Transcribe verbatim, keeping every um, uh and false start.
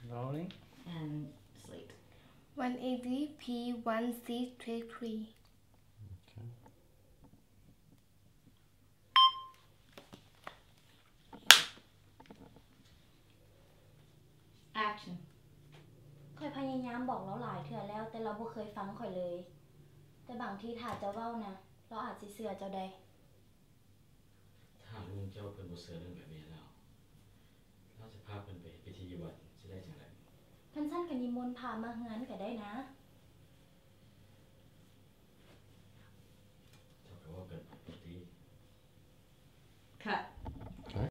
Rolling. and slate. one eighty P one C three. Okay. Action. ข่อยพยายามบอกเราหลายเทื่อแล้วแต่เราบ่เคยฟังข่อยเลยแต่บางทีถ้าเจ้าเว้านะเราอาจสิเชื่อเจ้าได้ถ้าลุงเจ้าเพิ่นบ่เชื่อเรื่องแบบนี้แล้วเราจะพาเพิ่นไปพิธีวัดสิได้จังได๋คันซั่นก็นิมนต์พระมาเฮือนก็ได้นะ